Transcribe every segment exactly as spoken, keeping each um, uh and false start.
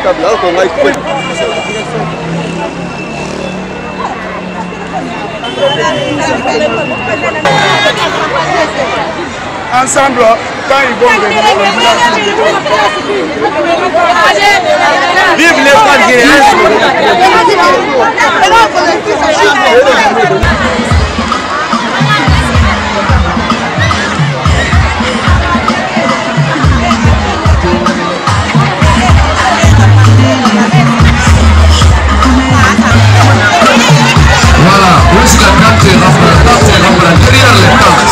Ensemble, quand ils vont venir, vive l'école guinéenne. Voilà, où est-ce que la carte est remplie? La carte est remplie derrière les cartes.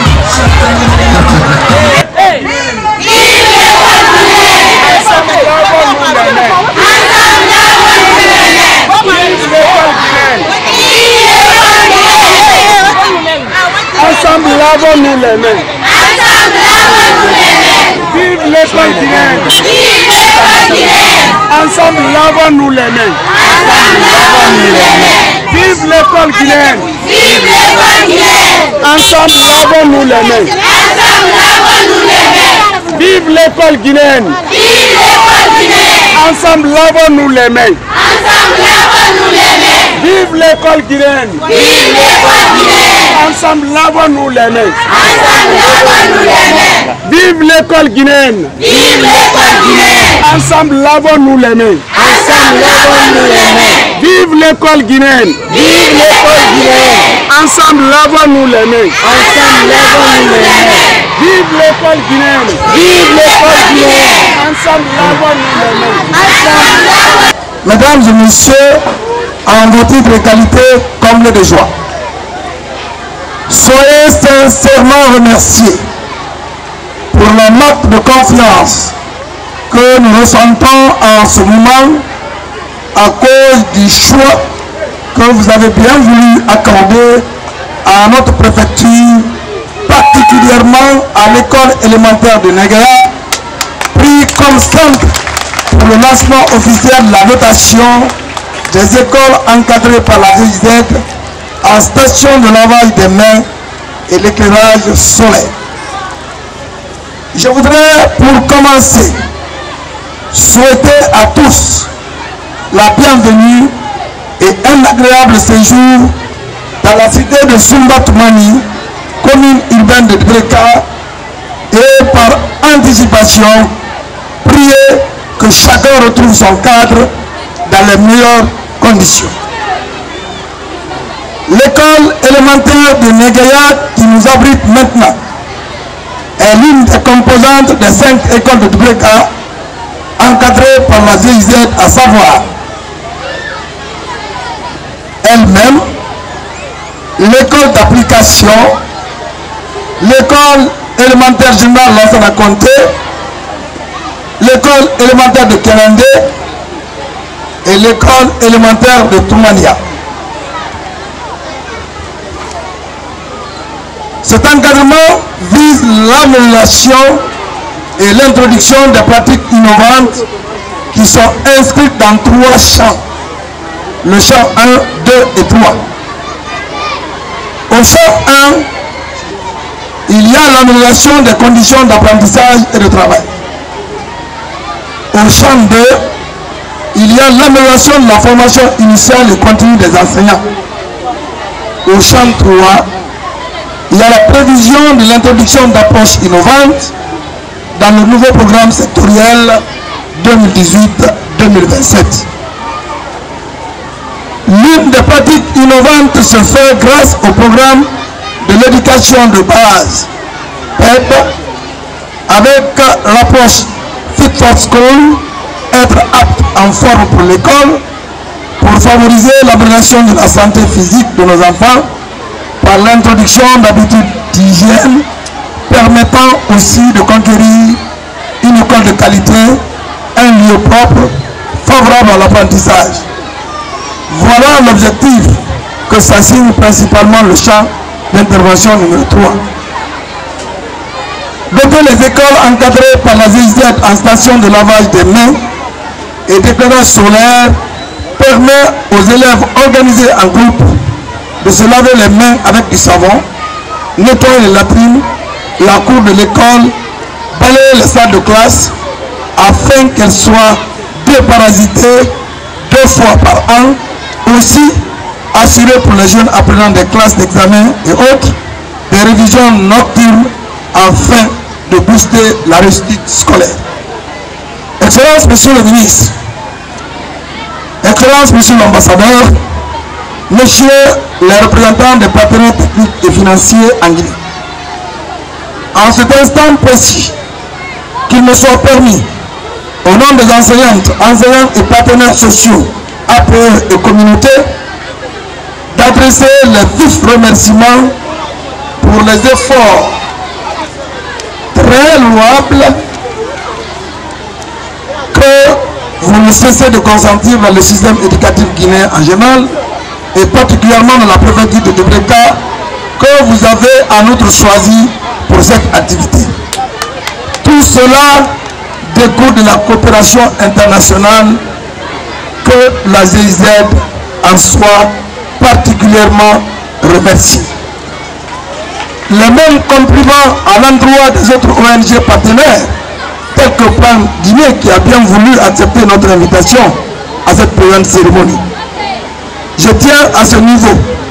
Ensemble, lavons-nous les mains. Vive l'école guinéenne. Ensemble, lavons-nous les mains. Vive l'école guinéenne. Ensemble, lavons-nous les mains. Vive l'école guinéenne. Ensemble, lavons-nous les mains. Vive l'école guinéenne. Ensemble, lavons-nous les mains. Vive l'école guinéenne. Ensemble, lavons-nous les mains. Vive l'école guinéenne. Ensemble, lavons-nous les mains. Vive l'école guinéenne. Ensemble, lavons-nous les mains. Mesdames et messieurs, en vos titres et qualités, comblés de joie, soyez sincèrement remerciés pour la marque de confiance que nous ressentons en ce moment à cause du choix que vous avez bien voulu accorder à notre préfecture, particulièrement à l'école élémentaire de Nagaya, pris comme centre pour le lancement officiel de la notation des écoles encadrées par la V I Z en station de lavage des mains et l'éclairage solaire. Je voudrais, pour commencer, souhaiter à tous la bienvenue et un agréable séjour dans la cité de Sumbatumani, commune urbaine de Dbreka, et par anticipation, prier que chacun retrouve son cadre dans les meilleures conditions. L'école élémentaire de Négaya qui nous abrite maintenant est l'une des composantes des cinq écoles de Dbreka encadrées par la V I Z, à savoir elle-même, l'école d'application, l'école élémentaire générale Lansana Conté, l'école élémentaire de Kenandé et l'école élémentaire de Toumania. Cet encadrement vise l'amélioration et l'introduction des pratiques innovantes qui sont inscrites dans trois champs. Le champ un, deux et trois. Au champ un, il y a l'amélioration des conditions d'apprentissage et de travail. Au champ deux, il y a l'amélioration de la formation initiale et continue des enseignants. Au champ trois, il y a la prévision de l'introduction d'approches innovantes dans le nouveau programme sectoriel deux mille dix-huit deux mille vingt-sept. L'une des pratiques innovantes se fait grâce au programme de l'éducation de base, P E P, avec l'approche Fit for School, être apte en forme pour l'école, pour favoriser l'amélioration de la santé physique de nos enfants, par l'introduction d'habitudes d'hygiène, permettant aussi de conquérir une école de qualité, un lieu propre, favorable à l'apprentissage. Voilà l'objectif que s'assigne principalement le champ d'intervention numéro trois. Doter les écoles encadrées par la V I Z en station de lavage des mains et d'éclairage solaire permet aux élèves organisés en groupe de se laver les mains avec du savon, nettoyer les latrines, la cour de l'école, balayer les salles de classe afin qu'elles soient déparasiter deux fois par an. Aussi, assurer pour les jeunes apprenants des classes d'examen et autres des révisions nocturnes afin de booster la réussite scolaire. Excellence, Monsieur le ministre, Excellence, Monsieur l'ambassadeur, Messieurs les représentants des partenaires techniques et financiers en Guinée, en cet instant précis, qu'il me soit permis, au nom des enseignantes, enseignants et partenaires sociaux, A P E et communauté, d'adresser les vifs remerciements pour les efforts très louables que vous ne cessez de consentir dans le système éducatif guinéen en général et particulièrement dans la préfecture de Tebreka que vous avez en outre choisi pour cette activité. Tout cela découle de la coopération internationale que la G I Z en soit particulièrement remerciée. Les mêmes compliments à l'endroit des autres O N G partenaires, tels que Plan Guinée qui a bien voulu accepter notre invitation à cette présente cérémonie. Je tiens à ce niveau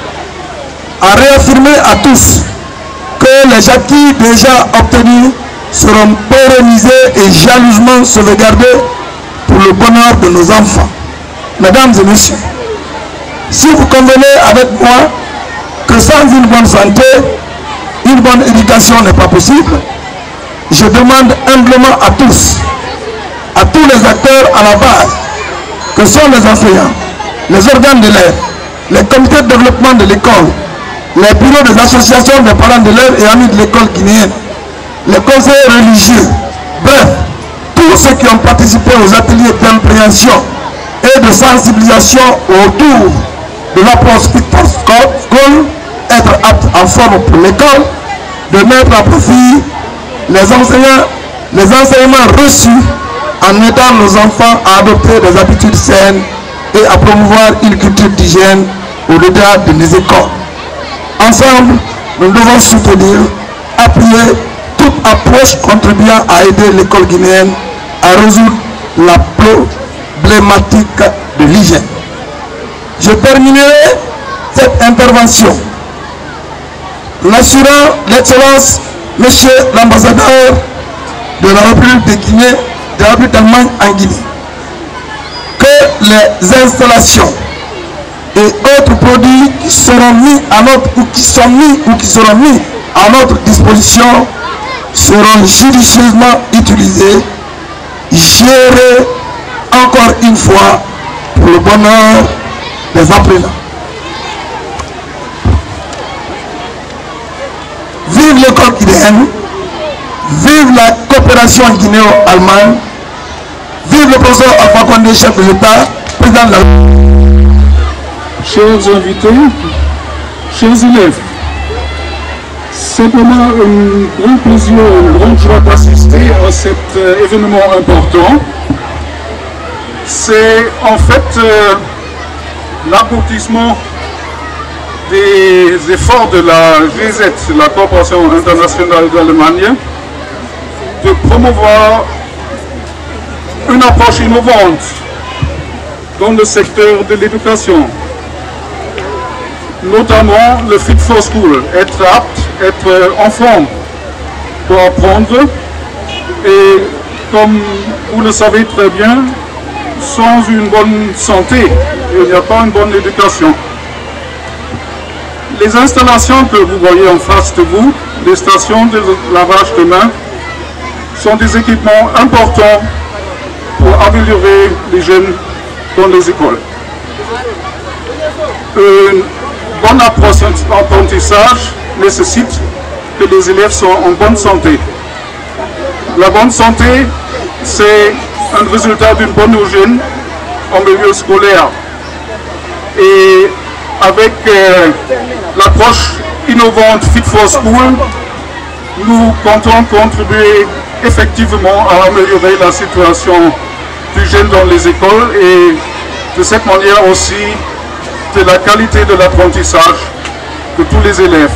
à réaffirmer à tous que les acquis déjà obtenus seront pérennisés et jalousement sauvegardés pour le bonheur de nos enfants. Mesdames et messieurs, si vous convenez avec moi que sans une bonne santé, une bonne éducation n'est pas possible, je demande humblement à tous, à tous les acteurs à la base, que sont les enseignants, les organes d'élèves, les comités de développement de l'école, les bureaux des associations des parents d'élèves et amis de l'école guinéenne, les conseillers religieux, bref, tous ceux qui ont participé aux ateliers d'impréhension et de sensibilisation autour de l'approche Fit for School, être apte en forme pour l'école, de mettre à profit les enseignants, les enseignements reçus en aidant nos enfants à adopter des habitudes saines et à promouvoir une culture d'hygiène au-delà de nos écoles. Ensemble, nous devons soutenir, appuyer toute approche contribuant à aider l'école guinéenne à résoudre la problématique de l'hygiène. Je terminerai cette intervention en assurant l'excellence, Monsieur l'ambassadeur de la République de Guinée, de la République d'Allemagne en Guinée, que les installations et autres produits qui seront mis à notre ou qui sont mis ou qui seront mis à notre disposition seront judicieusement utilisés, gérés encore une fois pour le bonheur des apprenants. Vive l'école guinéenne, vive la coopération guinéo-allemande, vive le professeur Alpha Condé, chef de l'État, président de la République. Chers invités, chers élèves, c'est vraiment un grand plaisir, une grande joie d'assister à cet euh, événement important. C'est en fait euh, l'aboutissement des efforts de la G I Z, la Coopération internationale d'Allemagne, de promouvoir une approche innovante dans le secteur de l'éducation, notamment le Fit for School, être apte, être en forme pour apprendre, et comme vous le savez très bien, sans une bonne santé, il n'y a pas une bonne éducation. Les installations que vous voyez en face de vous, les stations de lavage de mains, sont des équipements importants pour améliorer l'hygiène dans les écoles. Une bonne apprentissage nécessite que les élèves soient en bonne santé. La bonne santé, c'est un résultat d'une bonne hygiène en milieu scolaire. Et avec euh, l'approche innovante Fit for School, nous comptons contribuer effectivement à améliorer la situation d'hygiène dans les écoles et de cette manière aussi de la qualité de l'apprentissage de tous les élèves.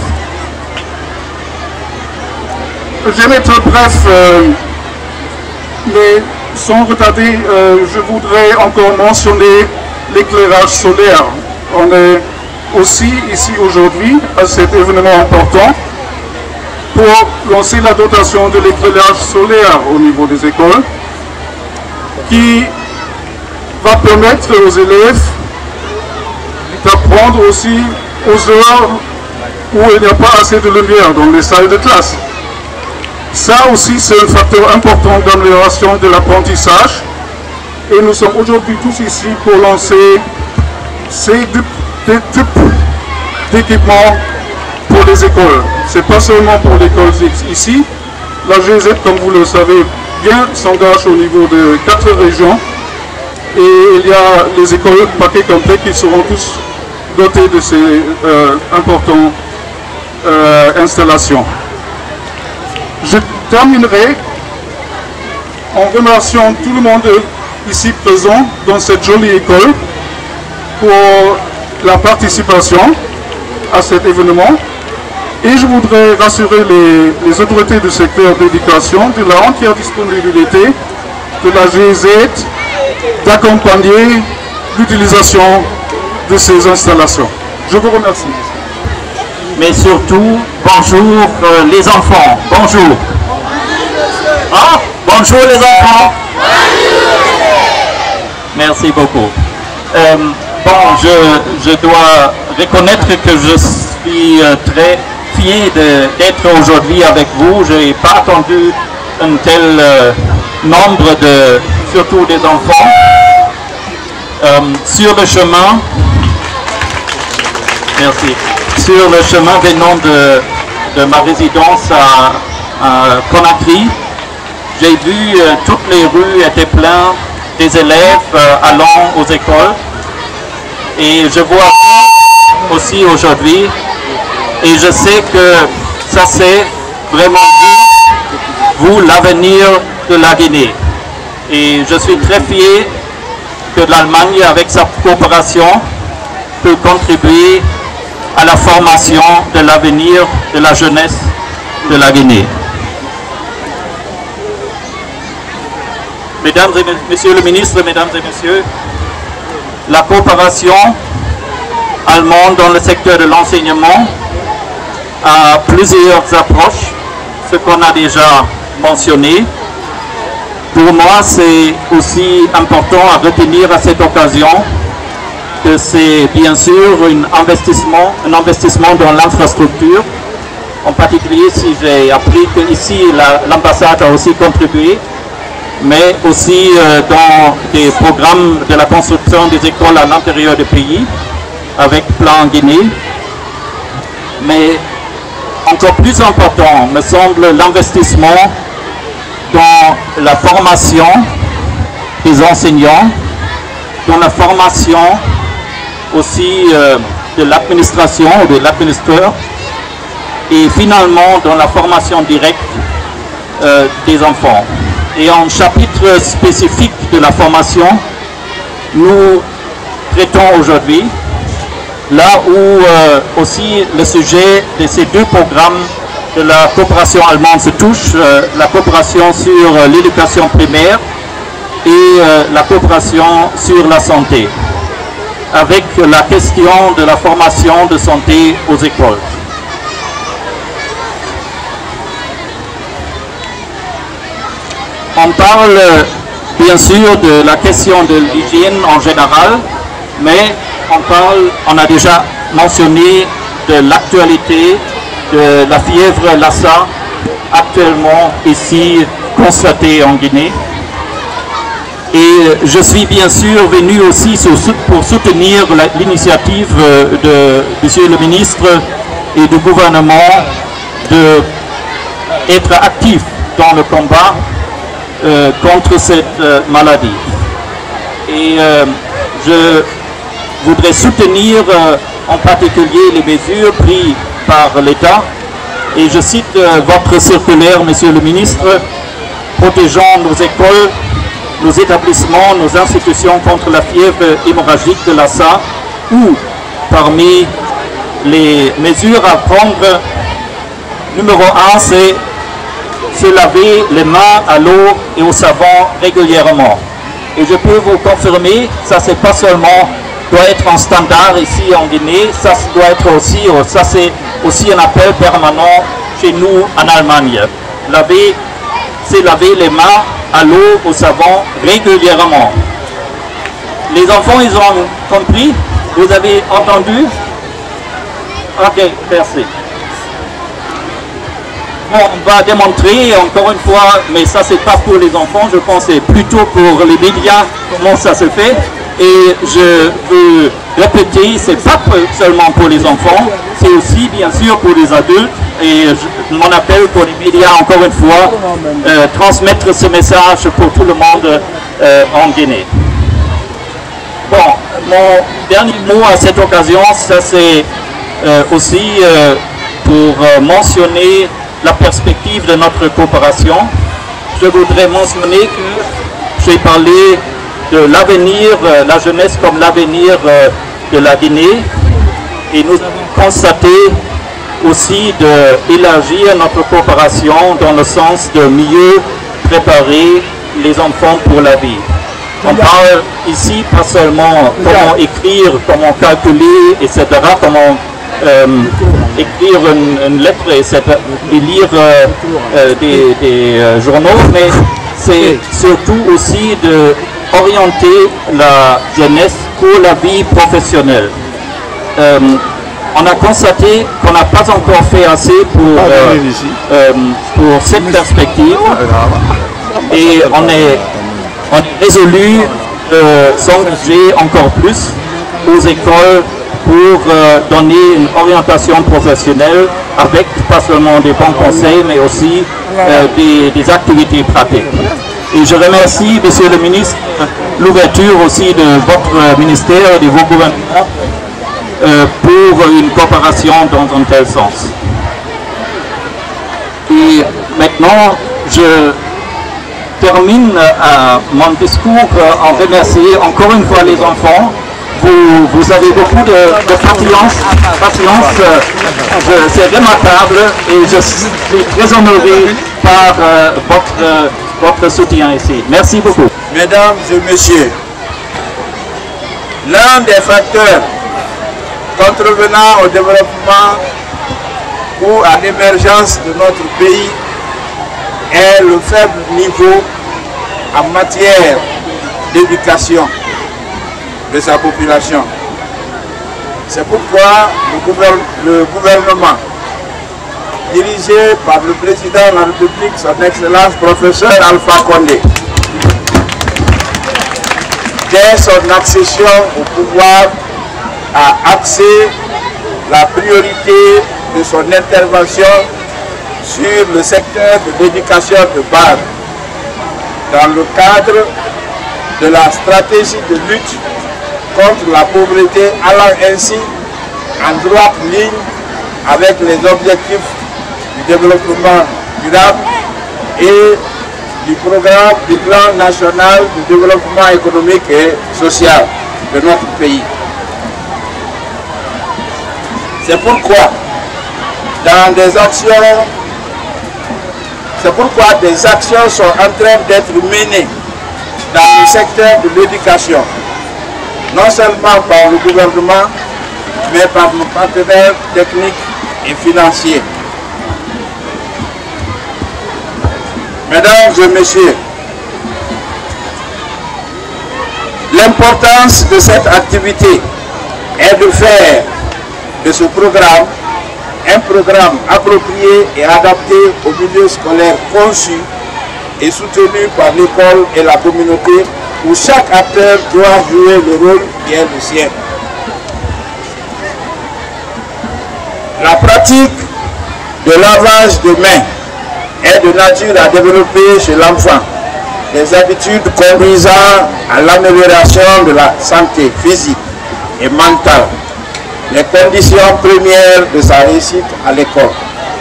Je vais être bref, euh, mais sans retarder, euh, je voudrais encore mentionner l'éclairage solaire. On est aussi ici aujourd'hui à cet événement important pour lancer la dotation de l'éclairage solaire au niveau des écoles qui va permettre aux élèves d'apprendre aussi aux heures où il n'y a pas assez de lumière dans les salles de classe. Ça aussi, c'est un facteur important d'amélioration de l'apprentissage. Et nous sommes aujourd'hui tous ici pour lancer ces deux types d'équipements pour les écoles. Ce n'est pas seulement pour l'école ici. La G Z, comme vous le savez bien, s'engage au niveau de quatre régions. Et il y a les écoles paquets complets qui seront tous dotés de ces euh, importantes euh, installations. Je terminerai en remerciant tout le monde ici présent dans cette jolie école pour la participation à cet événement. Et je voudrais rassurer les, les autorités du secteur d'éducation de la entière disponibilité de la G Z d'accompagner l'utilisation de ces installations. Je vous remercie. Mais surtout, bonjour euh, les enfants. Bonjour. Ah, bonjour les enfants. Merci beaucoup. Euh, bon, je, je dois reconnaître que je suis euh, très fier d'être aujourd'hui avec vous. Je n'ai pas attendu un tel euh, nombre de, surtout des enfants. Euh, sur le chemin, merci. Sur le chemin venant de, de ma résidence à, à Conakry, j'ai vu euh, toutes les rues étaient pleines des élèves euh, allant aux écoles. Et je vois aussi aujourd'hui, et je sais que ça c'est vraiment vous, vous l'avenir de la Guinée. Et je suis très fier que l'Allemagne, avec sa coopération, peut contribuer à la formation de l'avenir de la jeunesse de la Guinée. Mesdames et Messieurs le ministre, Mesdames et Messieurs, la coopération allemande dans le secteur de l'enseignement a plusieurs approches, ce qu'on a déjà mentionné. Pour moi, c'est aussi important à retenir à cette occasion que c'est bien sûr un investissement, un investissement dans l'infrastructure. En particulier, si j'ai appris qu'ici, l'ambassade a aussi contribué, mais aussi euh, dans des programmes de la construction des écoles à l'intérieur du pays, avec Plan Guinée. Mais encore plus important, me semble l'investissement dans la formation des enseignants, dans la formation aussi euh, de l'administration ou de l'administrateur, et finalement dans la formation directe euh, des enfants. Et en chapitre spécifique de la formation, nous traitons aujourd'hui, là où euh, aussi le sujet de ces deux programmes de la coopération allemande se touche, euh, la coopération sur euh, l'éducation primaire et euh, la coopération sur la santé, avec la question de la formation de santé aux écoles. On parle bien sûr de la question de l'hygiène en général, mais on parle, on a déjà mentionné de l'actualité de la fièvre Lassa, actuellement ici constatée en Guinée. Et je suis bien sûr venu aussi pour soutenir l'initiative de Monsieur le ministre et du gouvernement d'être actif dans le combat Euh, contre cette euh, maladie. Et euh, je voudrais soutenir euh, en particulier les mesures prises par l'État. Et je cite euh, votre circulaire, Monsieur le ministre, protégeant nos écoles, nos établissements, nos institutions contre la fièvre hémorragique de Lassa, ou parmi les mesures à prendre, numéro un, c'est se laver les mains à l'eau et au savon régulièrement. Et je peux vous confirmer, ça c'est pas seulement doit être un standard ici en Guinée, ça doit être aussi, ça c'est aussi un appel permanent chez nous en Allemagne. Laver, c'est laver les mains à l'eau, au savon régulièrement. Les enfants, ils ont compris? Vous avez entendu? Ok, merci. Bon, on va démontrer encore une fois, mais ça c'est pas pour les enfants, je pense que c'est plutôt pour les médias comment ça se fait. Et je veux répéter, c'est pas seulement pour les enfants, c'est aussi bien sûr pour les adultes. Et je, mon appel pour les médias, encore une fois, euh, transmettre ce message pour tout le monde euh, en Guinée. Bon, mon dernier mot à cette occasion, ça c'est euh, aussi euh, pour euh, mentionner la perspective de notre coopération. Je voudrais mentionner que j'ai parlé de l'avenir, euh, la jeunesse comme l'avenir euh, de la Guinée, et nous avons constaté aussi d'élargir notre coopération dans le sens de mieux préparer les enfants pour la vie. On parle ici pas seulement comment écrire, comment calculer, et cetera, comment euh, écrire une, une lettre et, et lire euh, euh, des, des euh, journaux, mais c'est surtout aussi de orienter la jeunesse pour la vie professionnelle. Euh, on a constaté qu'on n'a pas encore fait assez pour, euh, euh, pour cette perspective, et on est, on est résolu de s'engager encore plus aux écoles pour euh, donner une orientation professionnelle avec pas seulement des bons conseils, mais aussi euh, des, des activités pratiques. Et je remercie, Monsieur le ministre, l'ouverture aussi de votre ministère et de vos gouvernements euh, pour une coopération dans un tel sens. Et maintenant, je termine euh, mon discours en remerciant encore une fois les enfants. Vous, vous avez beaucoup de, de patience, patience euh, c'est remarquable, et je suis très honoré par euh, votre, euh, votre soutien ici. Merci beaucoup. Mesdames et messieurs, l'un des facteurs contrevenant au développement ou à l'émergence de notre pays est le faible niveau en matière d'éducation de sa population. C'est pourquoi le, gouverne, le gouvernement, dirigé par le président de la République, son Excellence professeur Alpha Condé, dès son accession au pouvoir, a axé la priorité de son intervention sur le secteur de l'éducation de base, dans le cadre de la stratégie de lutte contre la pauvreté, allant ainsi en droite ligne avec les objectifs du développement durable et du programme du plan national de développement économique et social de notre pays. C'est pourquoi dans des actions, c'est pourquoi des actions sont en train d'être menées dans le secteur de l'éducation, non seulement par le gouvernement, mais par nos partenaires techniques et financiers. Mesdames et messieurs, l'importance de cette activité est de faire de ce programme un programme approprié et adapté au milieu scolaire conçu et soutenu par l'école et la communauté, où chaque acteur doit jouer le rôle qui est le sien. La pratique de lavage de mains est de nature à développer chez l'enfant des habitudes conduisant à l'amélioration de la santé physique et mentale, les conditions premières de sa réussite à l'école.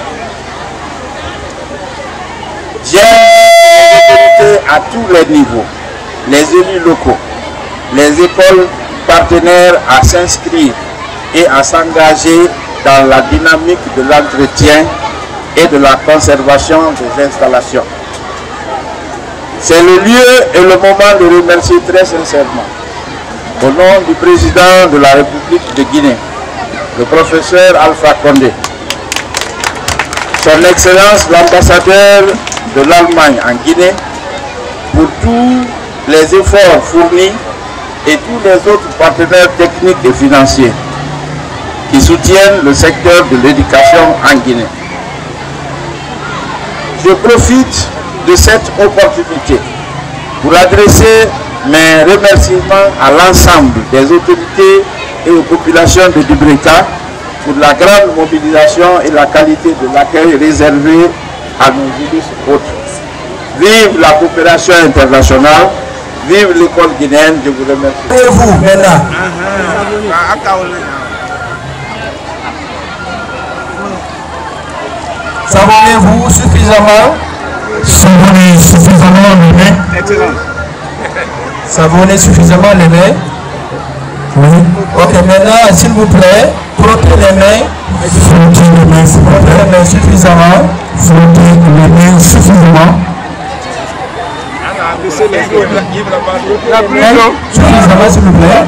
J'ai invité à tous les niveaux les élus locaux, les écoles partenaires à s'inscrire et à s'engager dans la dynamique de l'entretien et de la conservation des installations. C'est le lieu et le moment de remercier très sincèrement, au nom du président de la République de Guinée, le professeur Alpha Condé, son Excellence l'ambassadeur de l'Allemagne en Guinée, pour tous les efforts fournis et tous les autres partenaires techniques et financiers qui soutiennent le secteur de l'éducation en Guinée. Je profite de cette opportunité pour adresser mes remerciements à l'ensemble des autorités et aux populations de Dubreka pour la grande mobilisation et la qualité de l'accueil réservé à nos illustres hôtes. Vive la coopération internationale, vive l'école guinéenne, je vous remercie. Et vous, maintenant, savonnez-vous suffisamment? Savonnez suffisamment les mains. Excellent. Savonnez suffisamment les mains. Oui. Ok, maintenant, s'il vous plaît, frottez les mains. Frottez les mains, s'il vous plaît. Frottez les mains suffisamment. Frottez les mains suffisamment. Suffisamment, s'il vous plaît.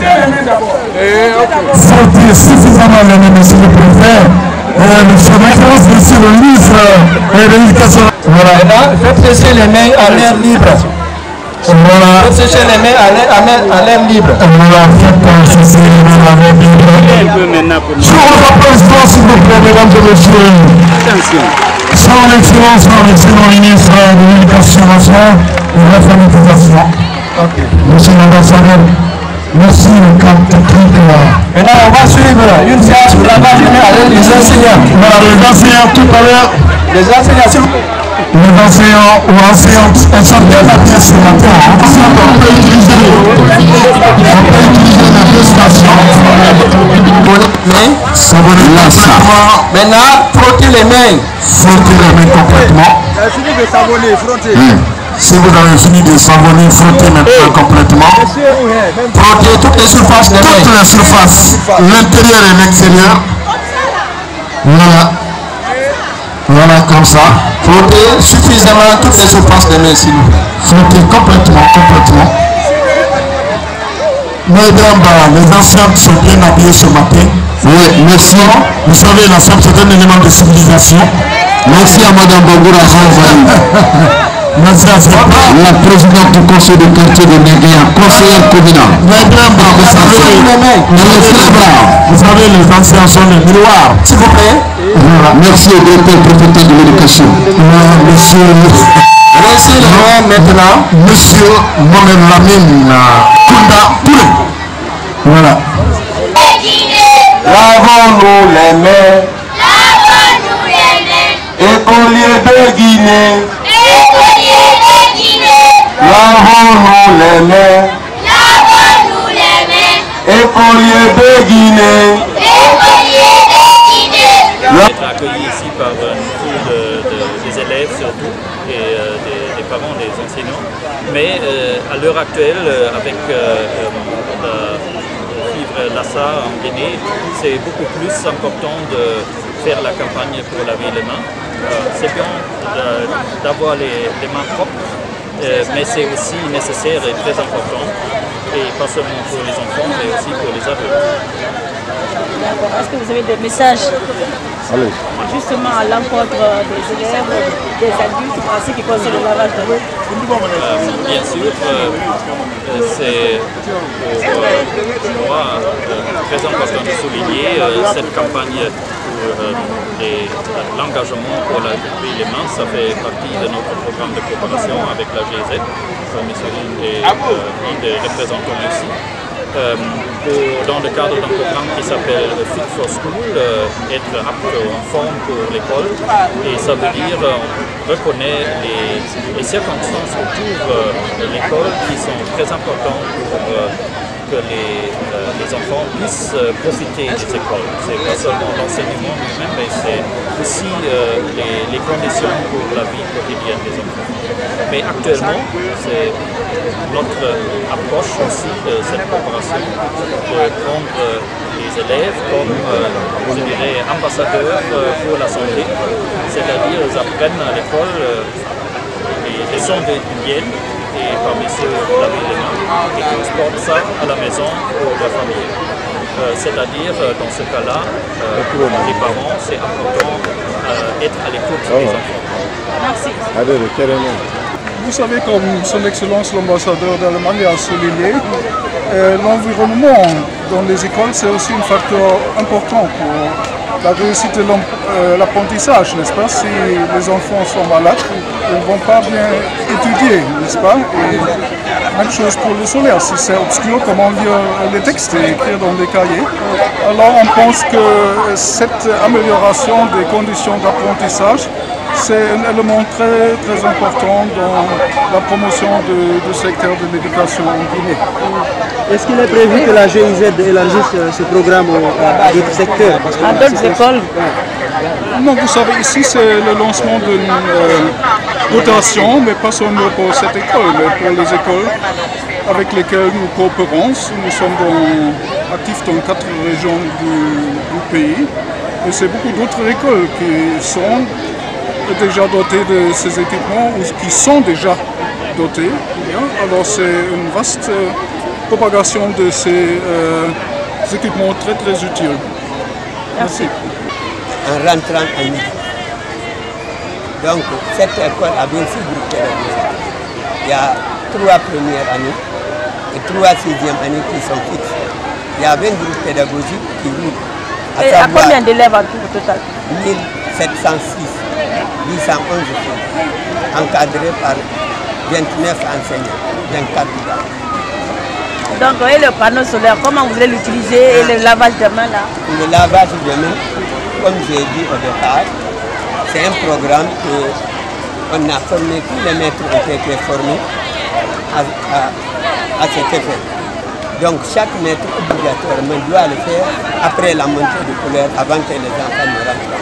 Frottez suffisamment les mains, s'il vous plaît. Le chemin commence sur le livre et l'éducation. Voilà, et là, faites sécher les mains à l'air libre. Voilà. Faites sécher les mains à l'air libre. Voilà, faites sécher les mains à l'air libre. Je vous applaudissements, s'il vous plaît, mesdames et messieurs. Attention. Son Excellence, son Excellent ministre de l'Éducation nationale et de l'alphabétisation. Ok. Monsieur l'ambassadeur. Merci le camp technique. Maintenant, on va suivre une séance où là-bas avec les enseignants. Voilà, les enseignants tout à l'heure. Les enseignants, s'il vous plaît. Les enseignants ou enseignantes, elles sont bien habillées ce matin. On peut utiliser, on peut utiliser les deux stations. Mais, savonnez complètement. Maintenant, frottez les mains. Frottez les mains complètement. Vous avez fini de savonner, frottez. Si vous avez fini de savonner, frottez maintenant complètement. Frottez toutes les surfaces des mains. Toutes les surfaces, l'intérieur et l'extérieur. Voilà. Voilà, comme ça. Frottez suffisamment toutes les surfaces des mains, s'il vous plaît. Frottez complètement, complètement. Mesdames, les anciennes sont bien habillées ce matin. Oui, merci. Vous savez, la femme, c'est un élément de civilisation. Merci à Madame Bangoura Ranvaï. Merci à la présidente du conseil de quartier de Méguéa, conseillère communale. Mesdames, vous savez, vous savez, les anciens sont les miroirs. S'il vous plaît. Voilà. Merci au directeur protecteur de l'éducation. Monsieur. Merci le nom maintenant. Monsieur Mohamed Lamine Kounda Poulé. Voilà. Lavons-nous les mains. Lavons-nous les mains. Écoliers de Guinée. Écoliers de Guinée. Lavons-nous les mains. Lavons-nous les mains. Écoliers de Guinée. Écoliers de Guinée. Être accueillis ici par une foule de, de, des élèves surtout et euh, des, des parents, des enseignants. Mais euh, à l'heure actuelle, avec euh, la fibre Lassa en Guinée, c'est beaucoup plus important de faire la campagne pour laver les mains. Euh, c'est bien d'avoir les, les mains propres, euh, mais c'est aussi nécessaire et très important, et pas seulement pour les enfants, mais aussi pour les adultes. D'accord. Est-ce que vous avez des messages Allez. justement à l'encontre des élèves, des adultes, ainsi qui concerne le lavage de l'eau? euh, Bien sûr, euh, c'est pour euh, moi euh, très important de souligner euh, cette campagne pour euh, l'engagement pour laver les mains. Ça fait partie de notre programme de coopération avec la G Z, comme M. Linde est euh, un des représentants ici. Euh, pour, dans le cadre d'un programme qui s'appelle Fit for School, euh, être apte en forme pour l'école, et ça veut dire euh, on reconnaît les, les circonstances autour euh, de l'école qui sont très importantes pour euh, que les, euh, les enfants puissent euh, profiter des écoles. C'est pas seulement l'enseignement lui-même, mais c'est aussi euh, les, les conditions pour la vie quotidienne des enfants. Mais actuellement, c'est notre approche aussi de cette coopération de prendre les les élèves comme, euh, je dirais, ambassadeurs euh, pour la santé, c'est-à-dire ils apprennent à l'école euh, les leçons d'hygiène et parmi ceux laver les mains et transportent ça à la maison pour leur famille. Euh, c'est-à-dire, euh, dans ce cas-là, euh, les parents, c'est important d'être euh, à l'écoute des enfants. Merci. Vous savez, comme son Excellence l'ambassadeur d'Allemagne a souligné, euh, l'environnement dans les écoles, c'est aussi un facteur important pour la réussite de l'apprentissage, n'est-ce pas? Si les enfants sont malades, ils ne vont pas bien étudier, n'est-ce pas? Et même chose pour le solaire, si c'est obscur, comment lire les textes et écrire dans des cahiers. Alors on pense que cette amélioration des conditions d'apprentissage, c'est un élément très, très important dans la promotion de, du secteur de l'éducation en Guinée. Est-ce qu'il est prévu que la G I Z élargisse ce programme à d'autres secteurs? À d'autres écoles? Non, vous savez, ici c'est le lancement d'une euh, rotation, mais pas seulement pour cette école, mais pour les écoles avec lesquelles nous coopérons. Nous sommes dans, actifs dans quatre régions du, du pays, et c'est beaucoup d'autres écoles qui sont déjà dotés de ces équipements ou qui sont déjà dotés. Alors c'est une vaste euh, propagation de ces euh, équipements très très utiles. Merci. En rentrant à midi. Donc cette école a bien six groupes pédagogiques. Il y a trois premières années et trois sixièmes années qui sont fixes. Il y a vingt groupes pédagogiques qui roulent. Et à combien d'élèves en tout au total? mille sept cent six. huit cent onze filles, encadrées par vingt-neuf enseignants, vingt-quatre gars. Donc, et le panneau solaire, comment vous allez l'utiliser et le lavage de mains là? Le lavage de mains, comme j'ai dit au départ, c'est un programme que on a formé, tous les maîtres ont été formés à, à, à cet effet. Donc chaque maître obligatoirement doit le faire après la montée de couleur, avant que les enfants ne rentrent.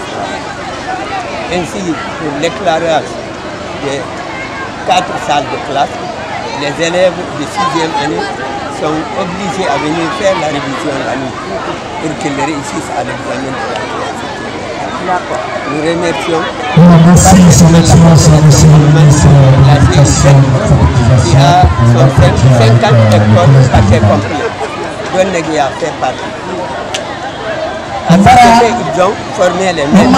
Ainsi, pour l'éclairage des quatre salles de classe, les élèves de sixième année sont obligés à venir faire la révision la nuit pour qu'ils réussissent à l'examen de la classe. Nous remercions Merci, son Excellence, Monsieur le ministre de l'Éducation qui a cinquante écoles paquet compris, dont Neguia fait partie. À ce fait, ils ont formé les maîtres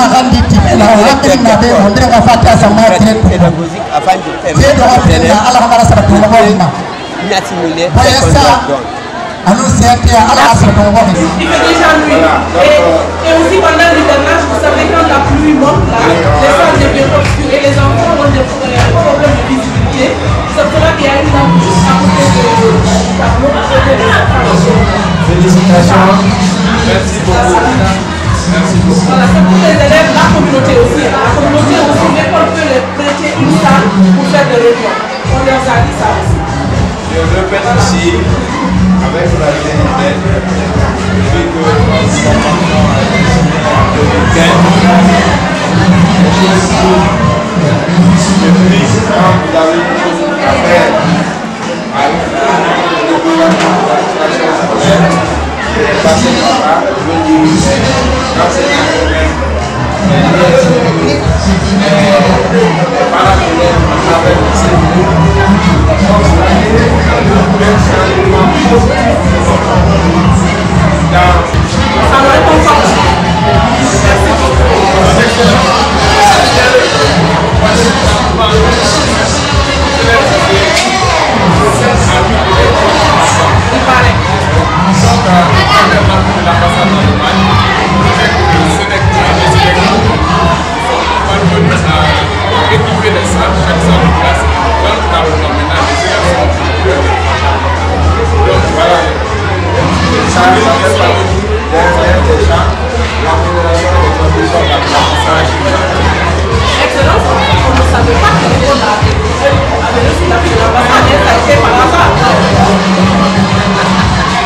pédagogiques afin de permettre aux élèves d'assimiler ce qu'on leur donne. Il fait déjà nuit. Et, et aussi pendant l'hivernage, vous savez, quand la pluie monte là, les salles deviennent obscures et les enfants ont des problèmes de visibilité. C'est pour ça qu'il y a une lampe à côté de tableau à côté des enfants. Félicitations. Merci beaucoup. Merci beaucoup. Voilà, c'est pour les élèves, la communauté aussi. La communauté aussi, l'école peut les prêter une salle pour faire des réunions. On leur a dit ça aussi. Je répète ici, avec la V I Z, depuis que nous commençons à dessiner en deux mille quinze, depuis quand vous avez affaire à une de l'administration scolaire qui est passée par là, je veux dire, l'enseignant eux-mêmes, les parents d'élèves à travers le Sénégal. Ça me réconforte. Merci beaucoup. Équiper les salles, chaque salle de classe, dans le tableau maintenant, les élèves sont donc voilà. Ça veut dire que derrière les gens, l'amélioration des conditions d'apprentissage. Excellence, on ne savait pas que l'école avait reçu la l'ambassade, ça a été par hasard.